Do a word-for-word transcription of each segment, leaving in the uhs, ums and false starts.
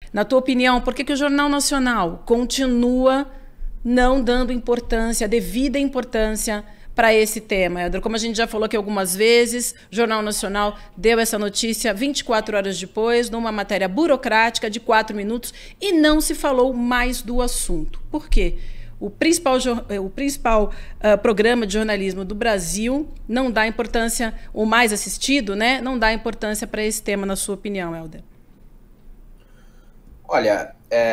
Na tua opinião, por que que o Jornal Nacional continua não dando importância, devida importância para esse tema, Helder? Como a gente já falou aqui algumas vezes, o Jornal Nacional deu essa notícia vinte e quatro horas depois, numa matéria burocrática de quatro minutos, e não se falou mais do assunto. Por quê? O principal, o principal uh, programa de jornalismo do Brasil não dá importância, o mais assistido, né, não dá importância para esse tema, na sua opinião, Helder? Olha,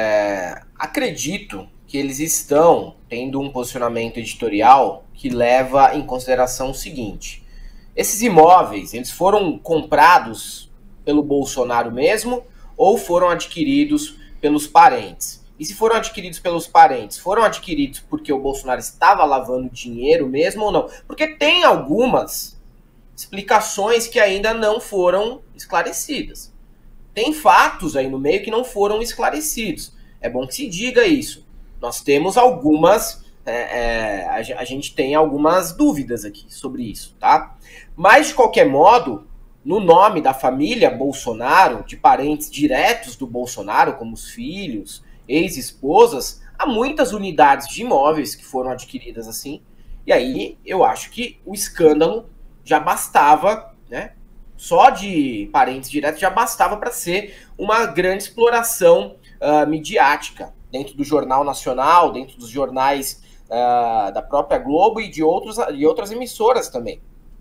é, acredito que eles estão tendo um posicionamento editorial que leva em consideração o seguinte: esses imóveis, eles foram comprados pelo Bolsonaro mesmo ou foram adquiridos pelos parentes? E se foram adquiridos pelos parentes, foram adquiridos porque o Bolsonaro estava lavando dinheiro mesmo ou não? Porque tem algumas explicações que ainda não foram esclarecidas. Tem fatos aí no meio que não foram esclarecidos. É bom que se diga isso. Nós temos algumas, é, é, a gente tem algumas dúvidas aqui sobre isso, tá? Mas, de qualquer modo, no nome da família Bolsonaro, de parentes diretos do Bolsonaro, como os filhos, ex-esposas, há muitas unidades de imóveis que foram adquiridas assim. E aí, eu acho que o escândalo já bastava, né? Só de parentes diretos já bastava para ser uma grande exploração uh, midiática dentro do Jornal Nacional, dentro dos jornais uh, da própria Globo e de, outros, de outras emissoras também.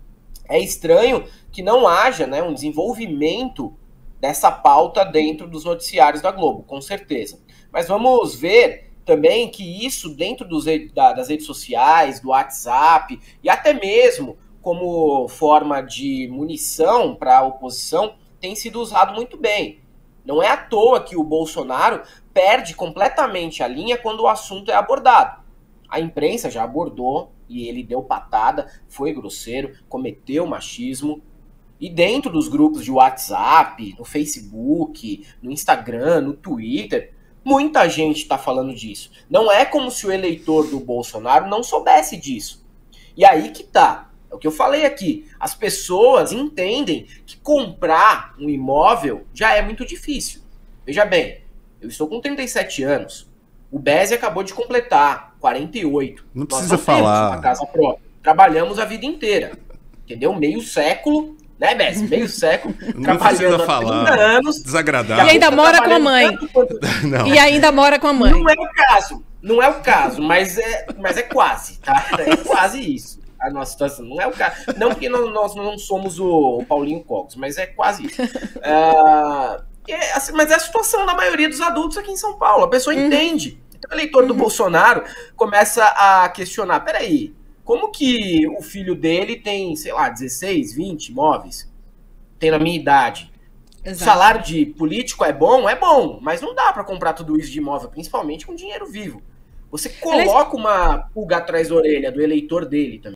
É estranho que não haja, né, um desenvolvimento dessa pauta dentro dos noticiários da Globo, com certeza. Mas vamos ver também que isso dentro dos, da, das redes sociais, do WhatsApp e até mesmo como forma de munição para a oposição, tem sido usado muito bem. Não é à toa que o Bolsonaro perde completamente a linha quando o assunto é abordado. A imprensa já abordou e ele deu patada, foi grosseiro, cometeu machismo. E dentro dos grupos de WhatsApp, no Facebook, no Instagram, no Twitter, muita gente está falando disso. Não é como se o eleitor do Bolsonaro não soubesse disso. E aí que tá. É o que eu falei aqui. As pessoas entendem que comprar um imóvel já é muito difícil. Veja bem, eu estou com trinta e sete anos. O Beze acabou de completar quarenta e oito. Não Nós precisa não falar. temos uma casa própria. Trabalhamos a vida inteira. Entendeu? Meio século, né, Beze? Meio século. Não Trabalhando precisa há falar. trinta anos. Desagradável. E ainda mora com a mãe. Quanto... Não. E ainda mora com a mãe. Não é o caso. Não é o caso, mas é, mas é quase, tá? É quase isso. A nossa situação. Não é o caso. Não porque nós não somos o, o Paulinho Cogos, mas é quase isso. Uh, é, assim, mas é a situação da maioria dos adultos aqui em São Paulo. A pessoa uhum. entende. Então, o eleitor do uhum. Bolsonaro começa a questionar: peraí, como que o filho dele tem, sei lá, dezesseis, vinte imóveis? Tem na minha idade. Exato. O salário de político é bom? É bom, mas não dá para comprar tudo isso de imóvel, principalmente com dinheiro vivo. Você coloca uma pulga atrás da orelha do eleitor dele também.